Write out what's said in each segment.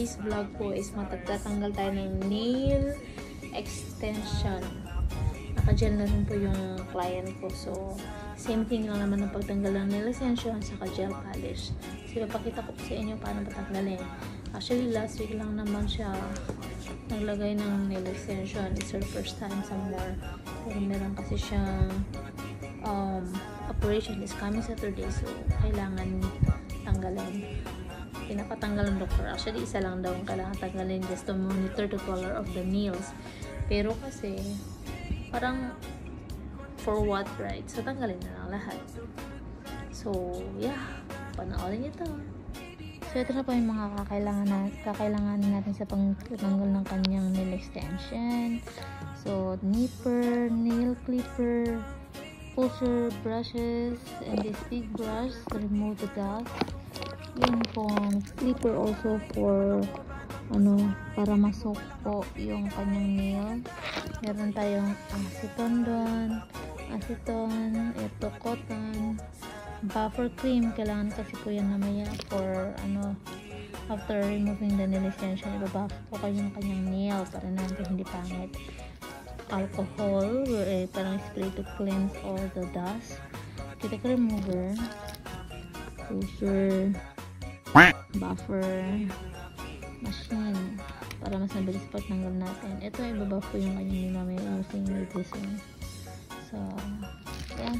today's vlog po is magtatanggal tayo ng nail extension. Naka-gel na rin po yung client ko. So, same thing lang naman ng pagtanggal ng nail extension saka gel polish. So, ipapakita ko po sa inyo paano patanggalin. Actually, last week lang naman siya naglagay ng nail extension. It's her first time somewhere. Pero meron kasi siyang operation is coming Saturday. So, kailangan tanggalin. Pinapatanggal ng doktor. Actually, isa lang daw ang kailangan tanggalin just to monitor the color of the nails. Pero kasi, parang for what, right? So, tanggalin na lang lahat. So, yeah. Panoorin ito. So, ito na po yung mga kakailangan natin sa pagtanggal ng kanyang nail extension. So, nipper, nail clipper, pulser brushes, and this big brush to remove the dust. Yun pong clipper also for para masok po yung kanyang nail. Meron tayong acetone doon, ito cotton, buffer cream. Kailangan kasi po yan namaya for after removing the nail extension, ibabuff po kayo yung kanyang nail para natin hindi pangit. Alcohol, parang spray to cleanse all the dust. Cuticle remover, pusher, buffer machine para mas mabilis pagtanggal natin. Ito ay ibabuff po yung kanyang nail using medicine. So, yeah.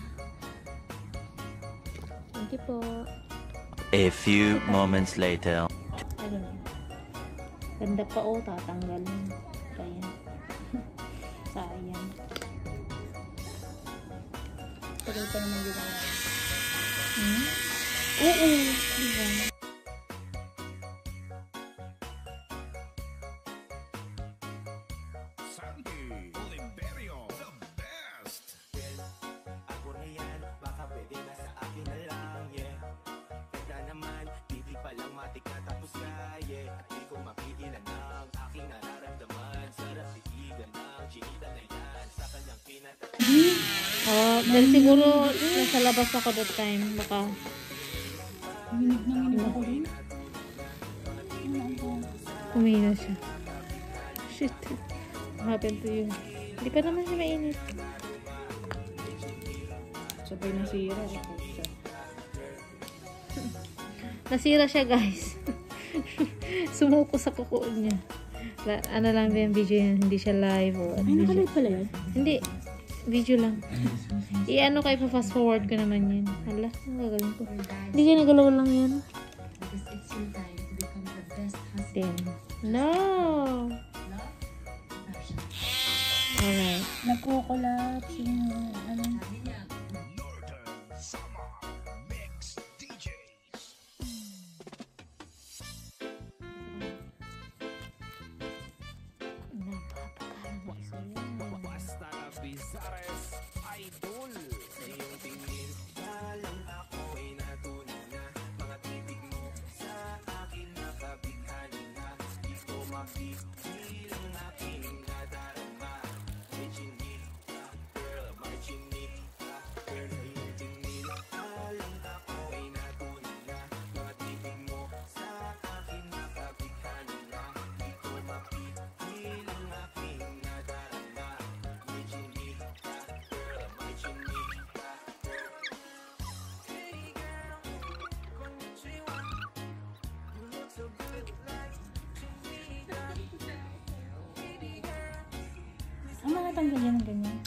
Thank you po. A few moments later. Ayun. Ganda pa tatanggalin. Ayan. Sayang. Tagal pa naman ginawa. Oo. Diba? Dahil siguro nasa labas ako that time. Baka umina siya. Shit. What happened to you? Hindi pa naman siya mainit. Sabay nasira. Nasira siya, guys. Sumuko sa kuko niya. Ano lang ba yung video yan? Hindi siya live or ay, nakalive pala yan? Hindi. Video lang. I-ano kayo pa fast forward ko naman yan. Hala, ang gagawin ko. Hindi kayo nagalaw lang yan. Because it's your time to become the best husband. No! Alright. Nagko-collapse yung Idol sa iyong tingin, balang ako ay natunan na. Mga titig mo sa akin nakabighani na. Di ko mapigil ang aking nadarama. May chinik ka, girl, may chinik ka, girl, sa iyong tingin, balang ako ay natunan na. Mga titig mo sa akin nakabighani na. Di ko mapigil ang aking nadarama. May chinik ka, ang mga tanggal yan ng ganyan.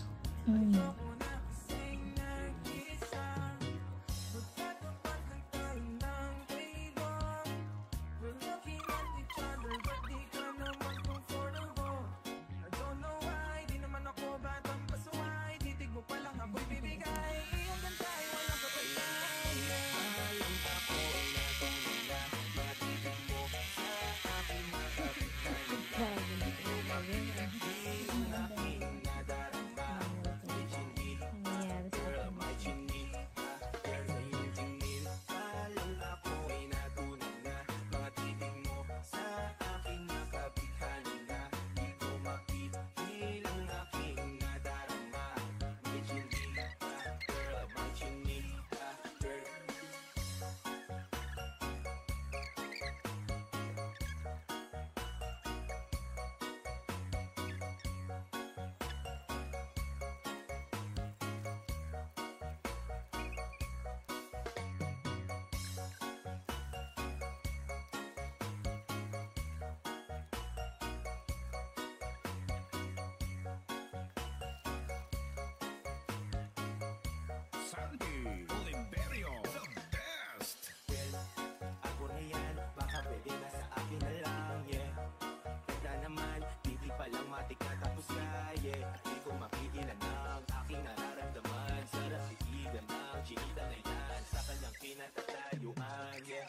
tapos kaya di ko mapigilan ang aking nararamdaman. Sarap titigan ng chinita na yan sa kanyang kinatatayuan, yeah.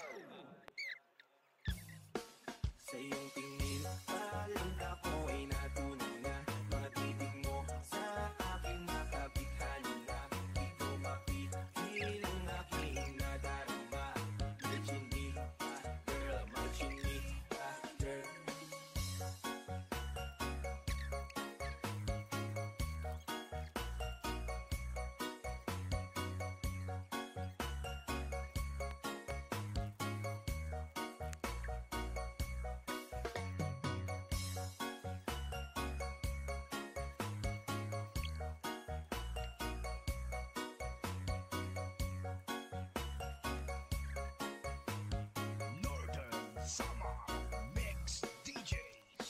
Sa iyong tingin, parang ako ay natunaw na. Mga titig mo sa akin makapighali na. Di ko mapigil ang aking nadarama. My chinita, girl, my chinita, girl. Northern Summer Mix DJs.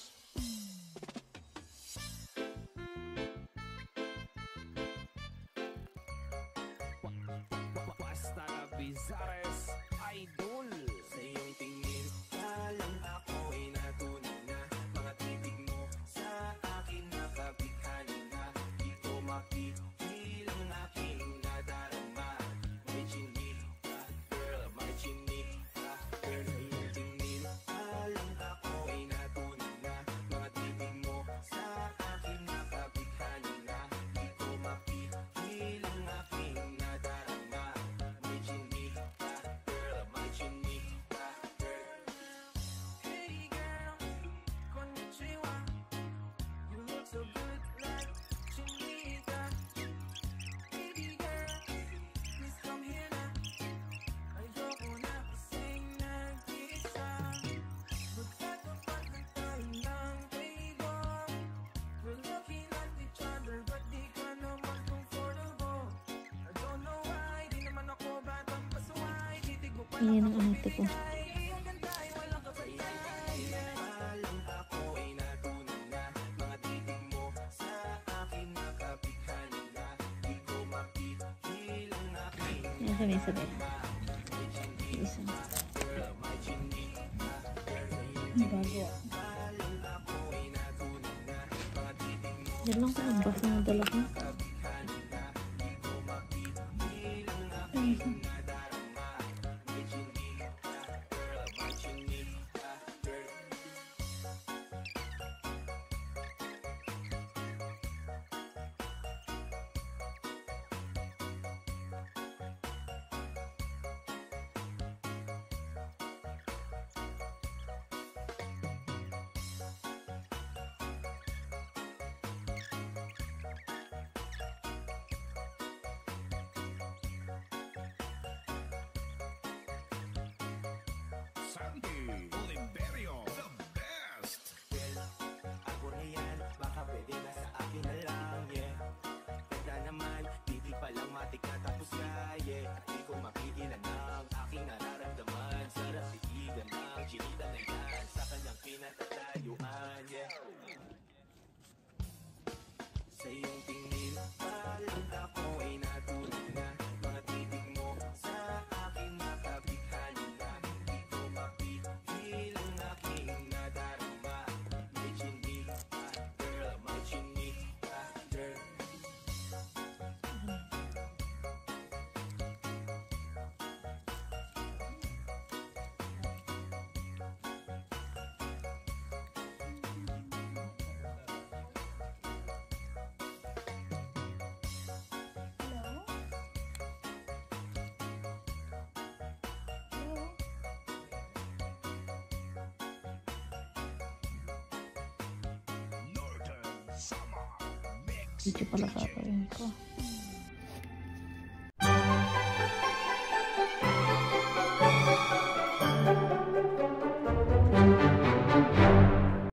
Basta na Bizares Idol. Sa iyong tingin, alam ako ay natunaw na. Mga titig mo sa akin nakapighali na. Di ko mapigil ang aking nadarama. My chinita, girl, my chinita, girl. Sa iyong tingin, alam ako ay natunaw na. Mga titig mo sa akin nakapighali na. Di ko mapigil ang aking nadarama. My chinita, girl, my chinita, girl. Hey girl, konnichiwa. You look so good like chinita. Baby girl, please come here na. Ayoko na kasing nag-isa. Magkatapat na tayo ng table. We're looking at each other but di ka naman comfortable. I don't know why, di naman ako batang pasuway. Titig mo pa Ayan ang ate ko. ang ganda ay walang kapatay. Alam ako ay natunaw na. Mga titig mo sa akin nakapighali na. Di ko mapigil ang aking Ayan kami sabay. Isa. girl, my chinita, girl. Ang bago. Alam ako ay natunaw na. Mga titig mo Yan lang ko ang basa ng dala ko. kapighali na. Di ko mapigil ang aking nadarama. My chinita, girl, my chinita, girl. Sandy Oliverio, the best. Well, ako na yan, baka pwede na sa akin na lang, yeah. Ganda naman, titig pa lang matik na tapos kaya. At di ko mapigilan ang aking nararamdaman. Sarap titigan ng chinita na yan sa kanyang kinatatayuan, yeah. Sa iyong tingin, parang ako ay natunaw na. Mga titig mo sa akin makapighali na. Di ko mapigil ang aking nadarama. My chinita, girl, my chinita, girl. Northern Summer Mix Video pala DJs. gagawin ko.